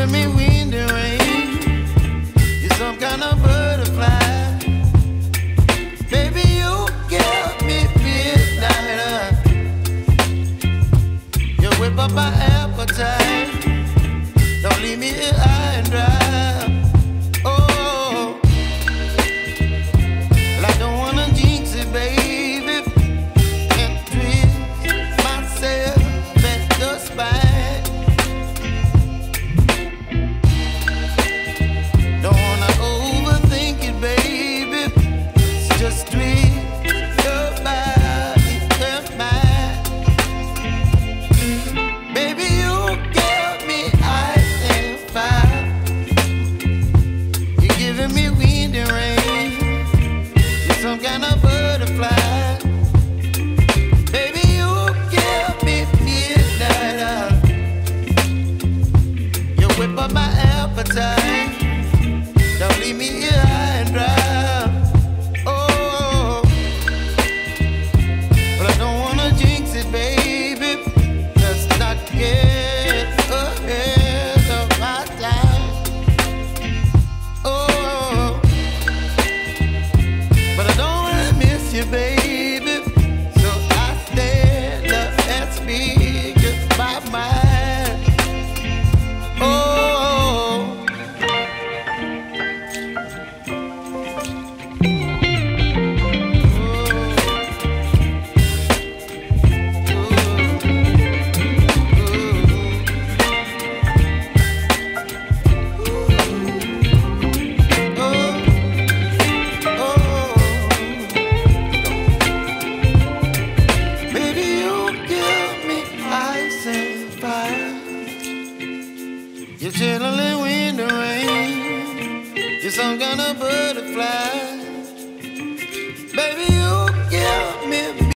giving me wind and rain. You're some kind of butterfly. Baby, you give me midnight. You whip up my appetite. Don't leave me here high and dry. Oh, well, I don't wanna jinx it, baby, and twist myself at the spine. Don't wanna overthink it, baby. It's just twist your body and mine. Baby, you give me ice and fire. You're giving me wind and rain. You're some kind of butterfly. Baby, you give me midnight. You whip up my appetite. Don't leave me here high and dry. Oh, but I don't wanna jinx it, baby. Let's not get ahead of my time. Oh, but I don't wanna miss you, baby. So I stand up and speak my mind. Oh. Baby, you give me ice and fire. You're chilling wind and rain. You're some kind of butterfly.